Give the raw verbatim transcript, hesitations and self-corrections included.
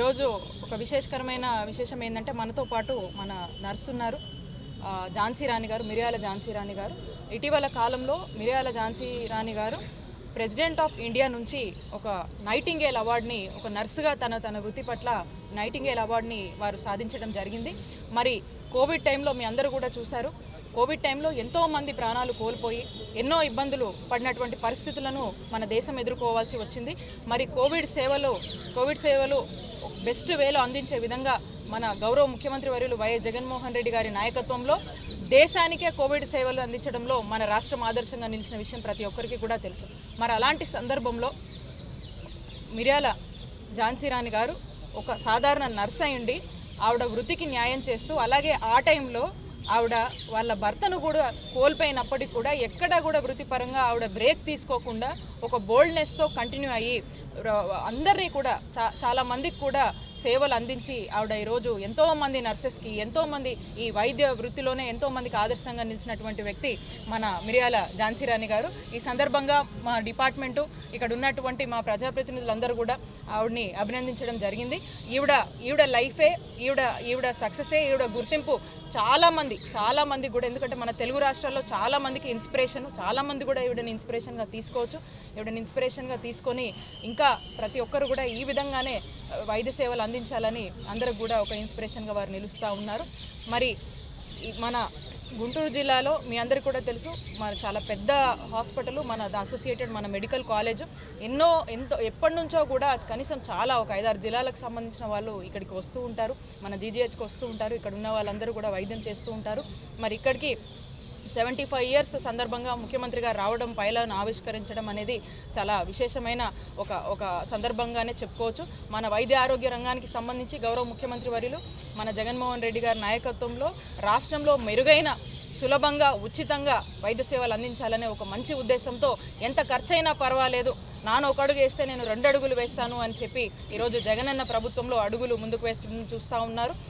ఈరోజు ఒక విశేషకరమైన విశేషం ఏంటంటే మనతో పాటు మన నర్సు ఉన్నారు, ఝాన్సీ రాణి గారు, మిరియాల ఝాన్సీ రాణి గారు. ఇటీవల కాలంలో మిరియాల ఝాన్సీ రాణి గారు ప్రెసిడెంట్ ఆఫ్ ఇండియా నుంచి ఒక నైటింగేల్ అవార్డుని, ఒక నర్సుగా తన తన వృత్తి పట్ల నైటింగేల్ అవార్డుని వారు సాధించడం జరిగింది. మరి కోవిడ్ టైంలో మీ అందరూ కూడా చూశారు. కోవిడ్ టైంలో ఎంతోమంది ప్రాణాలు కోల్పోయి ఎన్నో ఇబ్బందులు పడినటువంటి పరిస్థితులను మన దేశం ఎదుర్కోవాల్సి వచ్చింది. మరి కోవిడ్ సేవలు కోవిడ్ సేవలు బెస్ట్ వేలో అందించే విధంగా మన గౌరవ ముఖ్యమంత్రి వర్యులు వైఎస్ జగన్మోహన్ రెడ్డి గారి నాయకత్వంలో దేశానికే కోవిడ్ సేవలు అందించడంలో మన రాష్ట్రం ఆదర్శంగా నిలిచిన విషయం ప్రతి ఒక్కరికి కూడా తెలుసు. మరి అలాంటి సందర్భంలో మిరియాల ఝాన్సీ రాణి గారు ఒక సాధారణ నర్స్ అయ్యుండి ఆవిడ వృత్తికి న్యాయం చేస్తూ, అలాగే ఆ టైంలో ఆవిడ వాళ్ళ భర్తను కూడా కోల్పోయినప్పటికీ కూడా ఎక్కడా కూడా వృత్తిపరంగా ఆవిడ బ్రేక్ తీసుకోకుండా ఒక బోల్డ్నెస్తో కంటిన్యూ అయ్యి అందరినీ కూడా చా చాలా మందికి కూడా సేవలు అందించి ఆవిడ ఈరోజు ఎంతోమంది నర్సెస్కి, ఎంతోమంది ఈ వైద్య వృత్తిలోనే ఎంతోమందికి ఆదర్శంగా నిలిచినటువంటి వ్యక్తి మన మిరియాల ఝాన్సీ రాణి గారు. ఈ సందర్భంగా మా డిపార్ట్మెంటు, ఇక్కడ ఉన్నటువంటి మా ప్రజాప్రతినిధులందరూ కూడా ఆవిడని అభినందించడం జరిగింది. ఈవిడ ఈవిడ లైఫే, ఈవిడ ఈవిడ సక్సెసే, ఈవిడ గుర్తింపు చాలామంది చాలామంది కూడా, ఎందుకంటే మన తెలుగు రాష్ట్రాల్లో చాలామందికి ఇన్స్పిరేషన్, చాలామంది కూడా ఈవిడని ఇన్స్పిరేషన్గా తీసుకోవచ్చు. ఈవిడని ఇన్స్పిరేషన్గా తీసుకొని ఇంకా ప్రతి ఒక్కరు కూడా ఈ విధంగానే వైద్య సేవలు అందించాలని అందరికి కూడా ఒక ఇన్స్పిరేషన్గా వారు నిలుస్తూ ఉన్నారు. మరి మన గుంటూరు జిల్లాలో మీ అందరికీ కూడా తెలుసు, మన చాలా పెద్ద హాస్పిటల్, మన అసోసియేటెడ్ మన మెడికల్ కాలేజ్. ఎన్నో ఎంతో ఎప్పటి నుంచో కూడా కనీసం చాలా ఒక ఐదారు జిల్లాలకు సంబంధించిన వాళ్ళు ఇక్కడికి వస్తూ ఉంటారు, మన జీజీహెచ్కి వస్తూ ఉంటారు. ఇక్కడ ఉన్న వాళ్ళందరూ కూడా వైద్యం చేస్తూ ఉంటారు. మరి ఇక్కడికి సెవెంటీ ఫైవ్ ఇయర్స్ సందర్భంగా ముఖ్యమంత్రి గారు రావడం, పైలను ఆవిష్కరించడం అనేది చాలా విశేషమైన ఒక ఒక సందర్భంగానే చెప్పుకోవచ్చు. మన వైద్య ఆరోగ్య రంగానికి సంబంధించి గౌరవ ముఖ్యమంత్రి వర్యులు మన జగన్మోహన్ రెడ్డి గారి నాయకత్వంలో రాష్ట్రంలో మెరుగైన, సులభంగా, ఉచితంగా వైద్య సేవలు అందించాలనే ఒక మంచి ఉద్దేశంతో ఎంత ఖర్చైనా పర్వాలేదు, నాన్న ఒక అడుగు వేస్తే నేను రెండు అడుగులు వేస్తాను అని చెప్పి ఈరోజు జగనన్న ప్రభుత్వంలో అడుగులు ముందుకు వేస్తూ చూస్తూ ఉన్నారు.